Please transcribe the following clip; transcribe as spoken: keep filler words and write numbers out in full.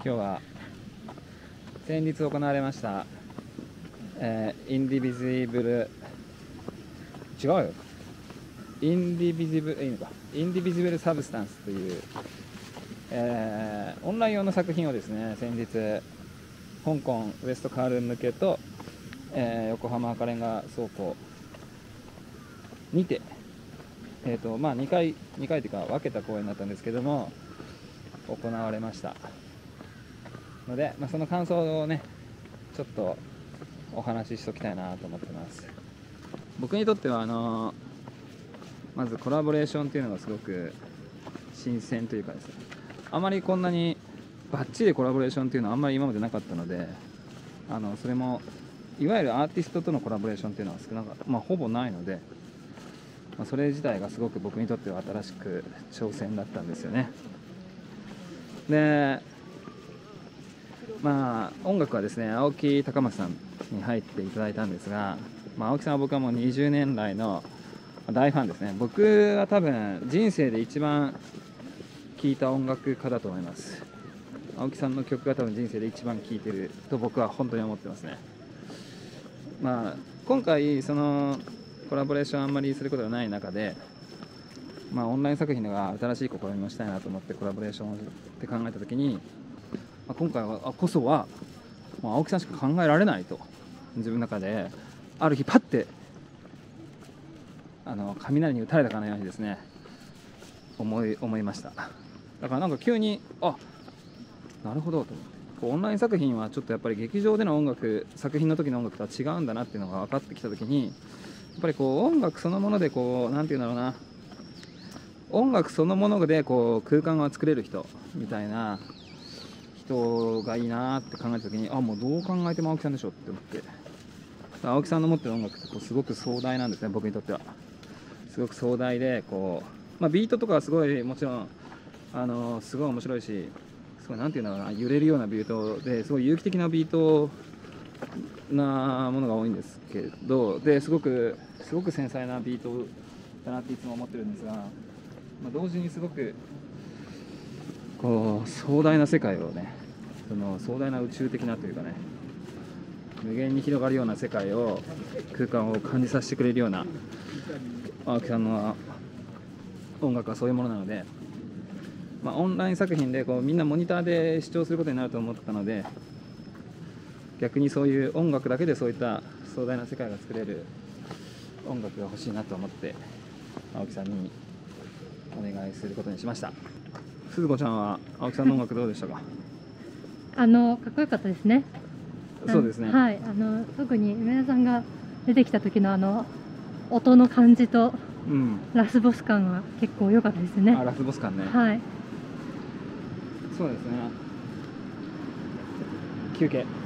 今日は先日行われました、えー、インディビジブル違うよインディビジブルいいのかインディビジブルサブスタンスという、えー、オンライン用の作品をですね、先日香港ウエストカール向けと、えー、横浜赤レンガ倉庫にて、えーとまあ、2回2回というか分けた公演だったんですけども行われましたので、まあ、その感想をねちょっとお話ししときたいなと思ってます。僕にとってはあのー、まずコラボレーションっていうのがすごく新鮮というかですね、あまりこんなにバッチリコラボレーションっていうのはあんまり今までなかったので、あのそれもいわゆるアーティストとのコラボレーションっていうのは少なかった、まあ、ほぼないので、まあ、それ自体がすごく僕にとっては新しく挑戦だったんですよね。でまあ音楽はですね、青木高松さんに入っていただいたんですが、まあ、青木さんは僕はもうにじゅうねん来の大ファンですね。僕は多分人生で一番聴いた音楽家だと思います。青木さんの曲が多分人生で一番聴いてると僕は本当に思ってますね。まあ今回そのコラボレーションあんまりすることがない中で、まあ、オンライン作品では新しい試みをしたいなと思ってコラボレーションって考えたときに、まあ、今回はこそは、まあ、青木さんしか考えられないと自分の中である日パッてあの雷に打たれたかのようにですね思い思いました。だからなんか急にあなるほどと思って、こうオンライン作品はちょっとやっぱり劇場での音楽作品の時の音楽とは違うんだなっていうのが分かってきた時に、やっぱりこう音楽そのものでこうなんていうんだろうな、音楽そのものでこう空間が作れる人みたいな人がいいなって考えた時に、あもうどう考えても青木さんでしょって思って、青木さんの持ってる音楽ってこうすごく壮大なんですね。僕にとってはすごく壮大でこう、まあ、ビートとかはすごいもちろんあのすごい面白いし、すごいなんていうんだろうな、揺れるようなビートですごい有機的なビートなものが多いんですけど、ですごくすごく繊細なビートだなっていつも思ってるんですが、まあ、同時にすごくこう壮大な世界をね、その壮大な宇宙的なというかね、無限に広がるような世界を空間を感じさせてくれるような青木さんの音楽はそういうものなので、まあ、オンライン作品でこうみんなモニターで視聴することになると思ったので、逆にそういう音楽だけでそういった壮大な世界が作れる音楽が欲しいなと思って青木さんにお願いすることにしました。鈴子ちゃんは青木さんの音楽どうでしたか？ あのかっこよかったですね。 そうですね、 はい、あの特に梅田さんが出てきた時のあの音の感じと、うん、ラスボス感が結構良かったですね。 あ、ラスボス感ね。 はい、 そうですね。休憩。